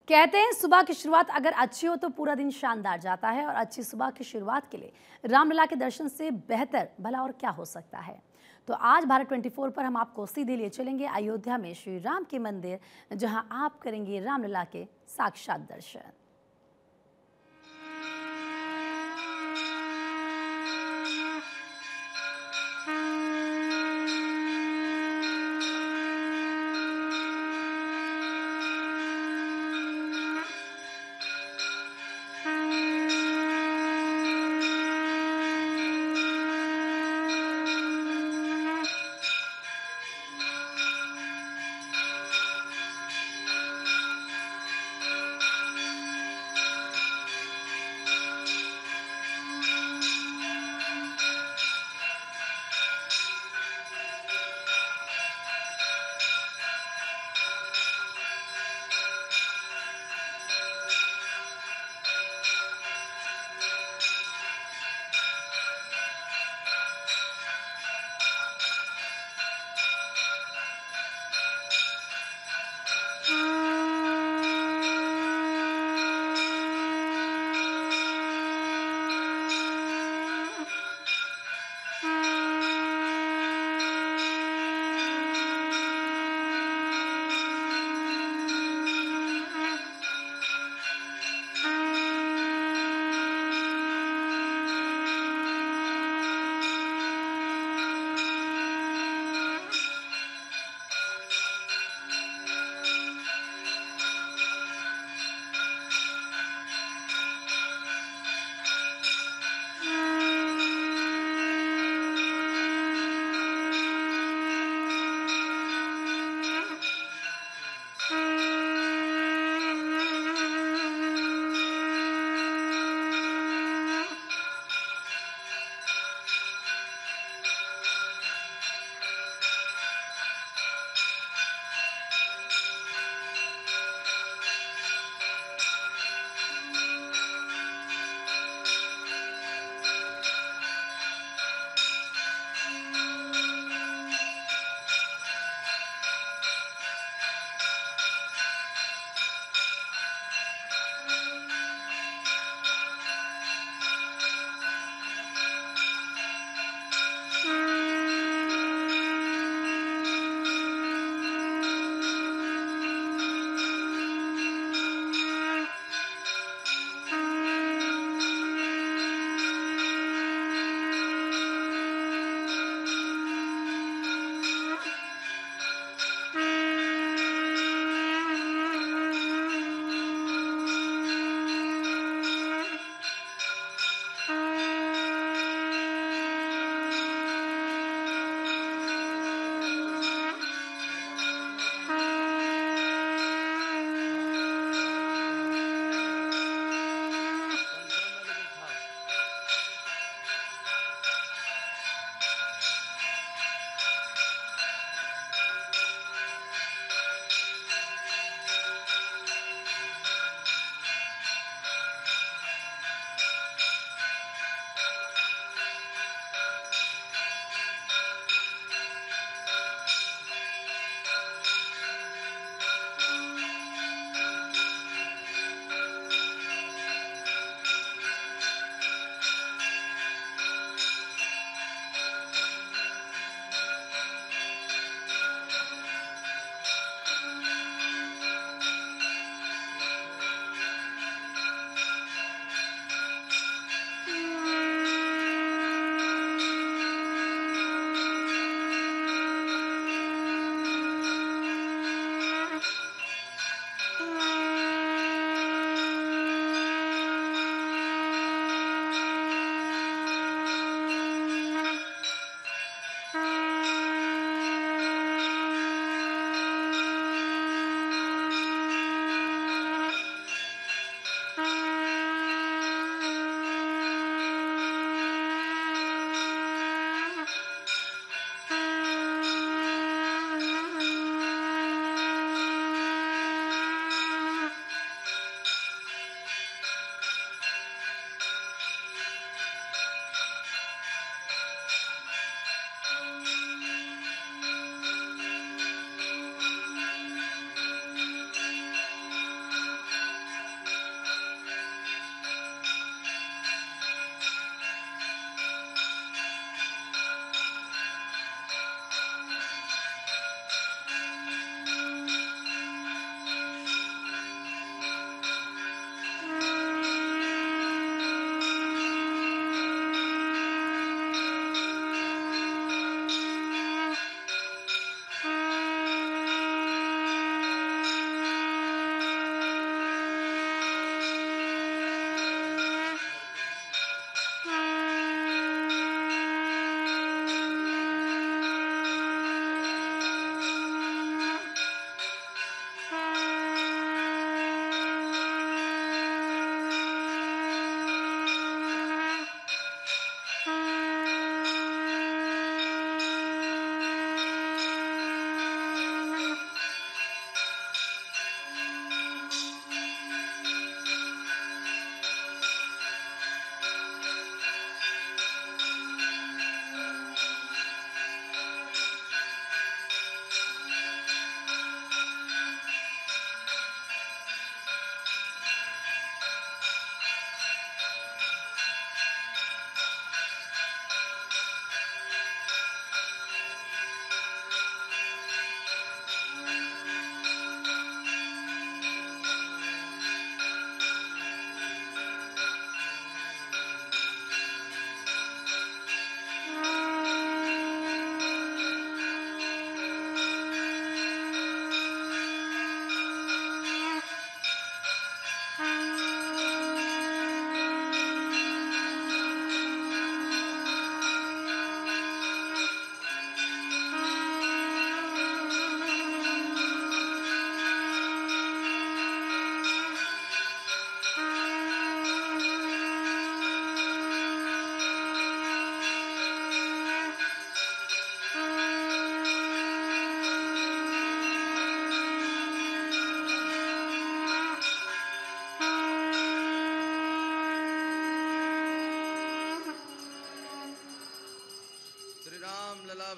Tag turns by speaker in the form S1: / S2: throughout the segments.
S1: कहते हैं सुबह की शुरुआत अगर अच्छी हो तो पूरा दिन शानदार जाता है और अच्छी सुबह की शुरुआत के लिए रामलला के दर्शन से बेहतर भला और क्या हो सकता है। तो आज भारत 24 पर हम आपको सीधे लिए चलेंगे अयोध्या में श्री राम के मंदिर, जहां आप करेंगे रामलला के साक्षात दर्शन।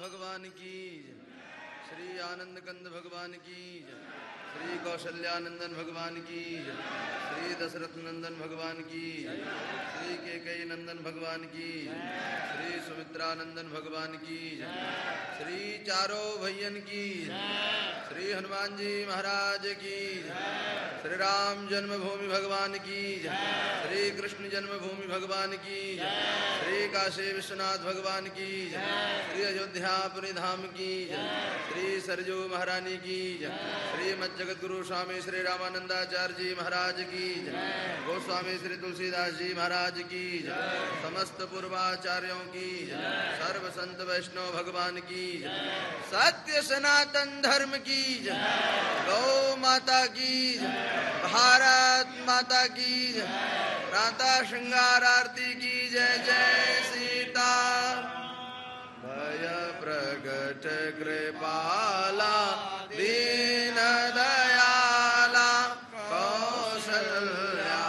S2: भगवान की, श्री आनंद कंद भगवान की, श्री कौशल्यानंदन भगवान की, श्री दशरथ नंदन भगवान की, श्री केकई नंदन भगवान की, श्री सुमित्रानंदन भगवान की, श्री चारों भैयन की, श्री हनुमान जी महाराज की, श्री राम जन्मभूमि भगवान की, श्री कृष्ण जन्मभूमि भगवान की, श्री काशी विश्वनाथ भगवान की, श्री अयोध्यापुरी धाम की, श्री सरजू महारानी की, श्री जगत गुरु स्वामी श्री रामानंदाचार्य जी महाराज की, गोस्वामी श्री तुलसीदास जी महाराज की, समस्त पूर्वाचार्यों की, सर्व संत वैष्णव भगवान की, सत्य सनातन धर्म की, गौ माता की, भारत माता की, प्रातः श्रृंगार आरती की जय जय सीता। भय प्रगट कृपाला दीन दयाला कौशल्या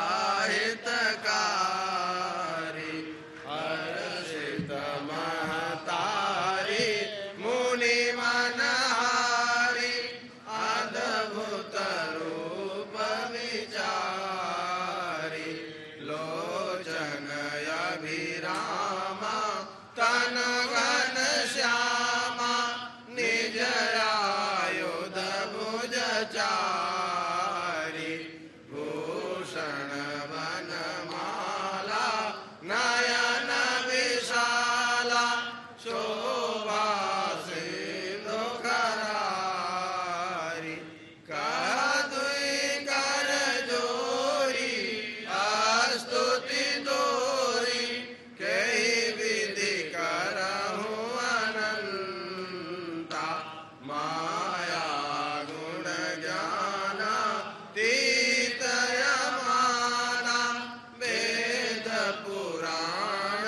S2: हितकारी हर्षित महतारी मुनि मनहारी अद्भुत रूप विचारी लोचन अभिरामा तन घन श्यामा निज आयुध भुज चारी भूषण वनमाला नयन विशाला शोभा सिंधु करारी कदुई कर जोरी स्तुति दोरी कही विधि करहु अनंता माया गुण ज्ञान तीत यमाना वेद पुराण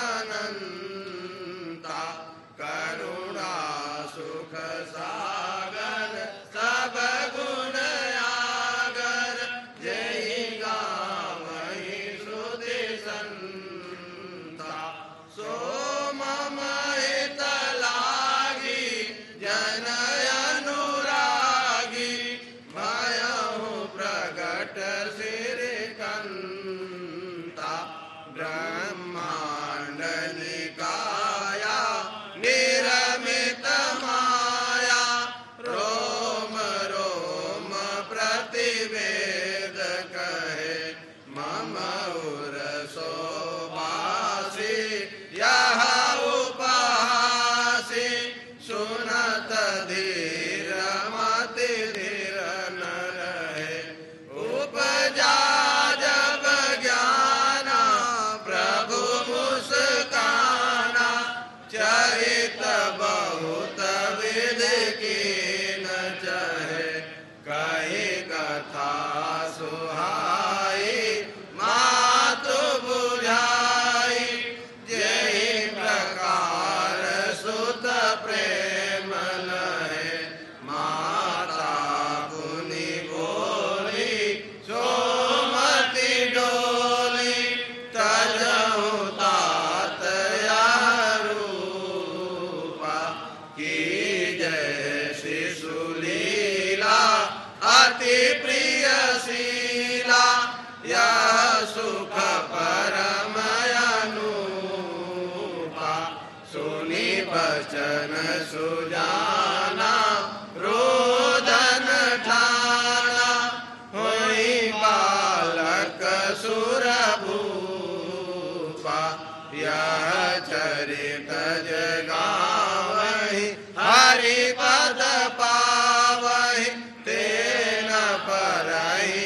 S2: भनंता करुणा सुख सागर सब गुण आगर जय गावहि श्रुति संता सो मम हित लागी जन अनुरागी भयहु प्रगट श्रीकंता ब्रह्मांड निकाया निरमित माया रोम रोम प्रतिवेद कहे मम उर शोभासी यह उपहासी सुनत धीर मति धीर न रहे उपजा जब ज्ञाना प्रभु मुस्काना चरित बहुत विधि कीन चहे कही कथा सुहाई मातु बुझाई जय प्रकार सुत प्रेम लहे माता पुनि बोली सोमति डोली तजहु तात यह रूपा की जय शिशु लीला अति प्रिय शीला यह सुख परम अनूपा सुनि बचन सुजाना रोदन ठाना होई बालक सुर भूपा यह चरित जगावहि हरि पद पावहि तेन परहि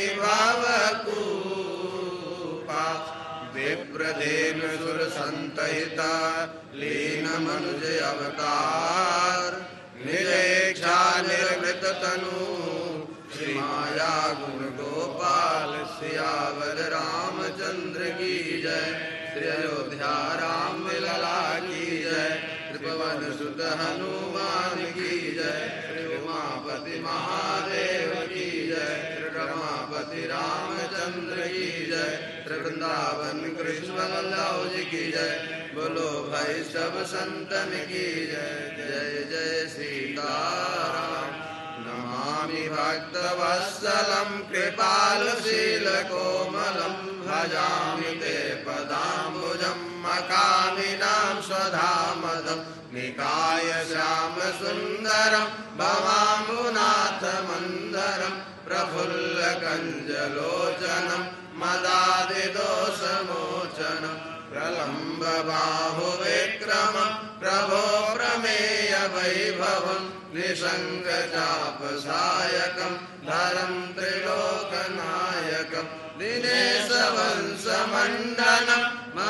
S2: भवकूपा विप्रदेन सुर संतहिता लीन मनुज अवतार निरेक्षा निर्वृत तनु श्री माया गुण गोपाल सियावर रामचंद्र की जय श्री अयोध्या राम लला की जय त्रिभुवन सुत हनुमान की जय श्री उमापति महादेव की जय श्री रमापति रामचंद्र की जय, वृंदावन कृष्ण बलराम जी की जय, बोलो भाई सब संतन की जय। जय जय सीताराम। नमामि भक्तवत्सलं कृपालशीलकोमलं, भजामि ते पदाम्बुजं मकामिनां स्वधामदं। निकाय श्यामसुन्दरं भवाम्बुनाथमन्धरं, प्रफुल्लकञ्जलोचनं मदादिदोषमोचनं, प्रलम्बबाहुविक्रमं प्रभो प्रमेयवैभवं, निसङ्गचापसायकं धरं त्रिलोकनायकं, दिनेशवंशमण्डनं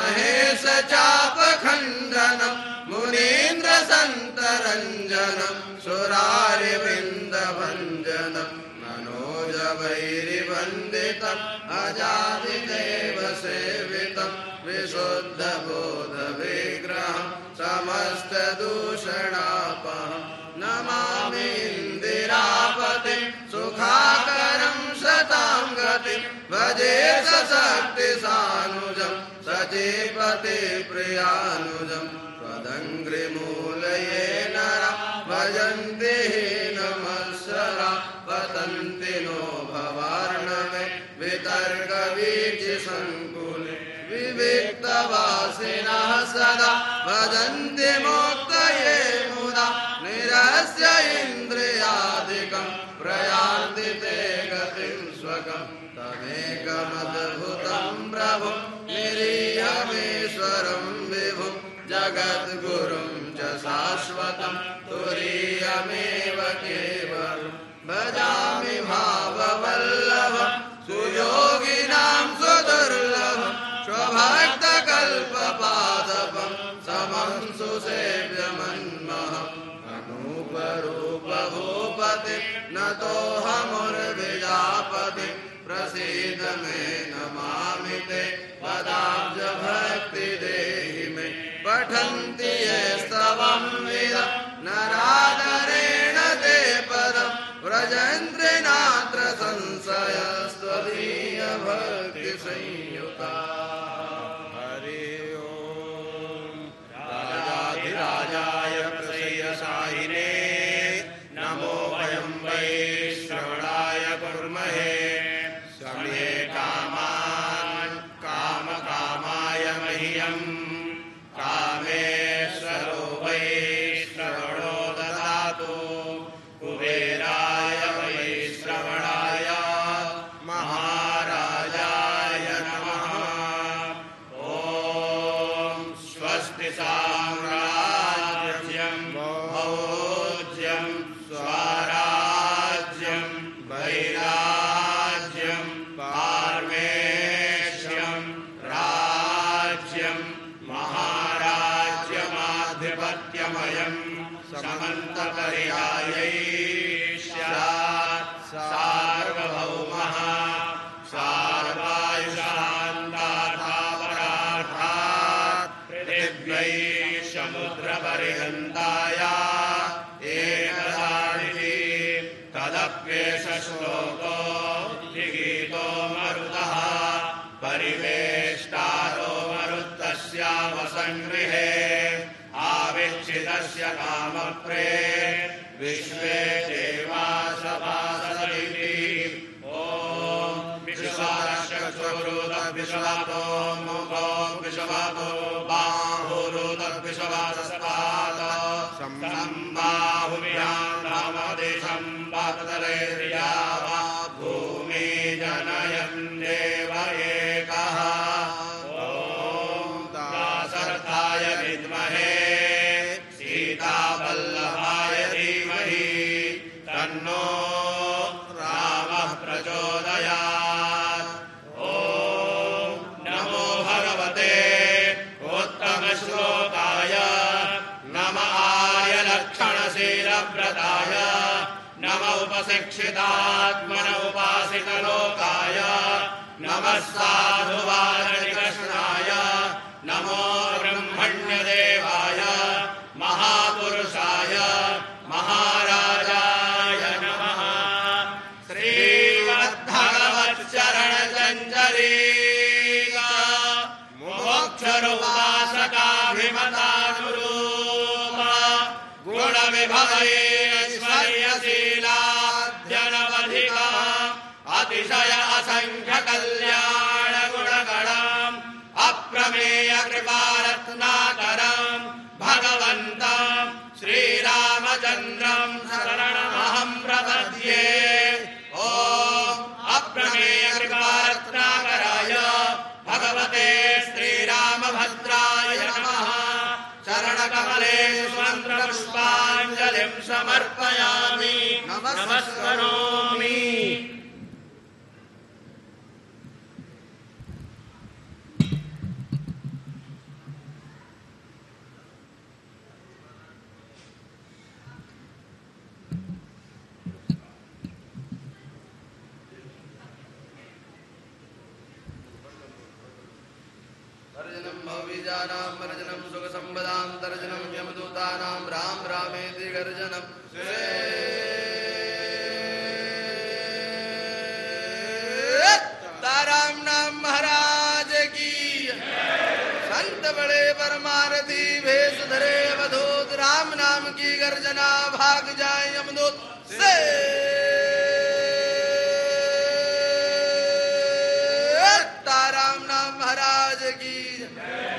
S2: महेशचापखण्डनं, मुनीन्द्रसन्तरञ्जनं सुरारिविन्दभञ्जनं, मनोजवैरिवन्दितम् अजादिदेवसेवितं, विशुद्धबोधविग्रहं समस्तदूषणापहं। नमामि इन्दिरापतिं सुखाकरं सतां गतिं, भजे सशक्तिसानुजं सचीपतिप्रियानुजं। त्वदङ्घ्रिमूलये नरा भजन्ति हीनमत्सरा, पतन्ति नो भवार्णवे वितर्कवीचिसङ्कुले। विविक्तवासिनः सदा भजन्ति मोक्तये मुदा, निरस्य इन्द्रियादिकं प्रयान्ति ते गतिं स्वकं। तमेकमद्भुतं प्रभुं निरीहमेश्वरं विभुं, जगद्गुरुं च शाश्वतं तुरीयमेव केवलं। भजामि भाववल्लभं सुयोगिनां सुदुर्लभं, स्वभक्तकल्पपादपं समं सुसेव्यमन्महम्। अनूपरूपभूपतिं नतोऽहमुर्विजापतिं, प्रसीद मे नमामि ते पदाब्जभक्तिदेहि मे। पठन्ति ये स्तवं विदं नरादरेण ते पदं, व्रजन्ति नात्र संशयस्त्वदीयभक्तिसंयुता। हरि ओम्। राजाधिराजाय प्रसेयसायिने नमो वयं वै श्रवणाय कुर्महे। समे कामान् कामकामाय मह्यम्, कामेश्वरो वै श्रवणो ददातु। कुबेराय वै श्रवणाय महाराजाय नमः। ॐ स्वस्ति साम्राज्यं भोज्यं स्वराज्यं वैराज्यं पारमेश्यं राज्यं महाराज्यमाधिपत्यमयं समन्तपर्यायै स्यात्। सार्वभौमः सार्वायुषान्ताथापरार्थात्, पृथिव्यै समुद्रपर्यन्ताय एकसारिणि। तदप्येष श्लोको लिखितो मरुतः, परिवेष्टारो मरुत्तस्यावसङ्गृहे। आविच्छिदस्य कामप्रे विश्वे देवासभासदिति। ॐ विश्वारक्षस्वरुदविश्वातो मुखो विश्वातो बाहुरुदविश्वासस्पाद सम्बाहुभ्यां रामदेशं पातरेर्यावा भूमि जनयन् देव एकः। ॐ दाशरथाय विद्महे सीतावल्लभाय धीमहि, तन्नो रामः प्रचोदयात्। ॐ नमो भगवते उत्तमश्लोकाय, नम आर्यलक्षणशीलव्रताय, नम उपशिक्षितात्मन उपासितलोकाय, नमः साधुवारणिकृष्णाय, नमो ब्रह्मण्यदेवाय महापुरुषाय महाराजाय नमः। श्रीमद्भगवच्चरणचञ्चरी
S3: अक्षरोपासकाभिमतानुरूपा गुणविभवैश्वर्यशीलाध्यनवधिका अतिशय असंख्य कल्याण गुणगणाम् अप्रमेय कृपारत्नाकरम् भगवन्तम् श्रीरामचन्द्रम् शरणमहं प्रपद्ये। ओम अप्रमेय कृपारत्नाकराय भगवते श्रीरामभद्राय नमः। चरणकमले मन्त्रपुष्पाञ्जलिं समर्पयामि नमस्करोमि।
S2: भविजानां वर्जनं सुखसंपदां तर्जनं यमदूतानां राम रामेति गर्जनं ताराम नाम महाराज की। संत बड़े परमारथी भेष धरे अवधूत राम नाम की गर्जना भाग जाए यमदूत से। ताराम नाम महाराज की।